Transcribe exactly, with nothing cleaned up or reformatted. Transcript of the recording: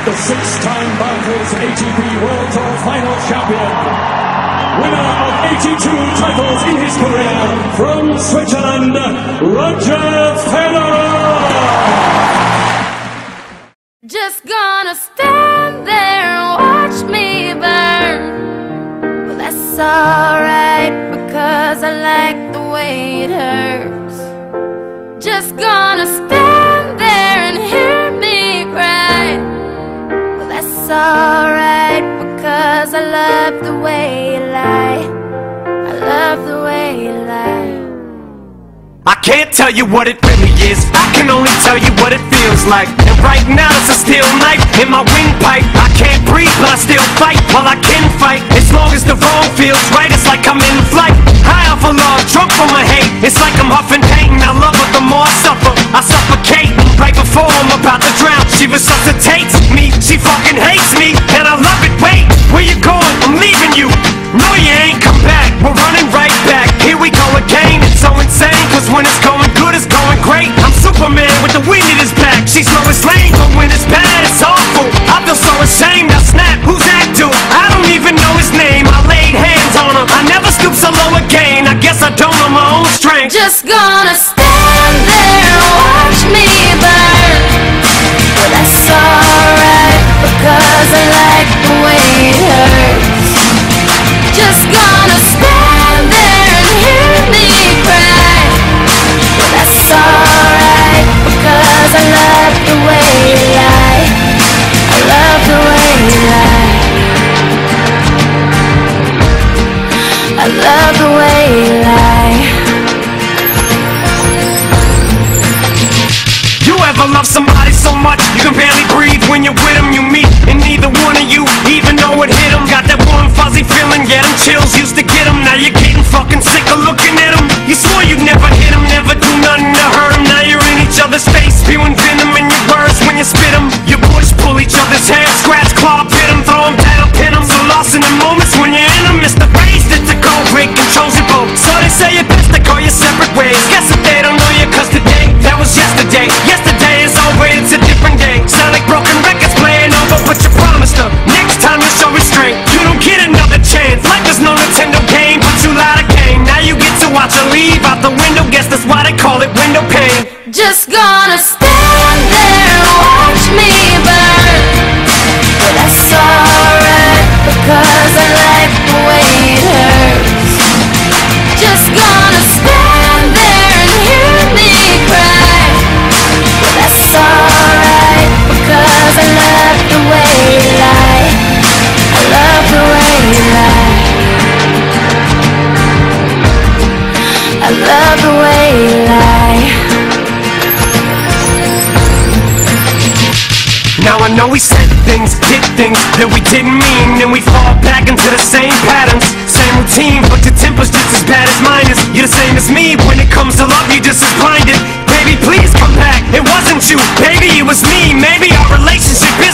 the six-time Barclays A T P World Tour Final champion, winner of eighty-two titles in his career, from Switzerland, Roger Federer. Just gonna stand there and watch me burn. Well, that's alright, because I like the way it hurts. Just gonna stand there and hear me cry. Well, that's alright, because I love the way you lie. I love the way you lie. I can't tell you what it really is, I can only tell you what it feels like. And right now it's a steel knife in my windpipe. I can't breathe but I still fight while I can fight. As long as the wrong feels right, it's like I'm in flight. High off of love, drunk from my hate. It's like I'm huffing pain, I love her the more I suffer. I suffocate, right before I'm about to drown. She resuscitates me, she fucking hates me, and I love it. Wait, where you going? I'm leaving you. No you ain't, come back, we're running right back. Here we go again, it's so insane, cause when it's going good, it's going great. I'm Superman with the wind in his back. She's slow as lane, but when it's bad, it's awful. I feel so ashamed, I snap, who's that dude? I don't even know his name, I laid hands on him. I never stoop so low again, I guess I don't know my own strength. Just gonna stand there and watch me burn. Well, that's alright, because I like the way it hurts. Just gonna stand there and hear me cry. Well, that's alright, because I love the way you lie. I love the way you lie. I love the way you lie. You ever love somebody so much you can barely breathe when you're with them? You meet and neither one of you even know it hit them. Got that warm fuzzy feeling, yeah, them chills used to get them. Now you're getting fucking sick of looking at them. You swore you'd never hit them, never do nothing to hurt them. Now you're in each other's face, spewing venom in your words when you spit them. You push, pull each other's hair, scratch, claw, pit them, throw them down, pin them. So lost in the moments when you're in them. It's the race that's the cold break controls your boat. So they say it's best to go your separate ways. Guess if they don't know you, cause today, that was yesterday. Yesterday is over, it's a different day. Sound like broken records playing over, but you promised her next time you show restraint. You don't get another chance. Life is no Nintendo game, but you lied again. Now you get to watch her leave out the window. Guess that's why they call it window pane. Just gonna stand there and watch me burn. Well, that's alright, because I like the way it hurts. Just gonna stand there and hear me cry. Well, that's alright, because I love the way you lie. I love the way you lie. I love the way you lie. Now I know we said things, did things that we didn't mean, and we fall back into the same patterns, same routine, but your temper's just as bad as mine is. You're the same as me, when it comes to love, you're just as blinded. Baby, please come back, it wasn't you, baby, it was me. Maybe our relationship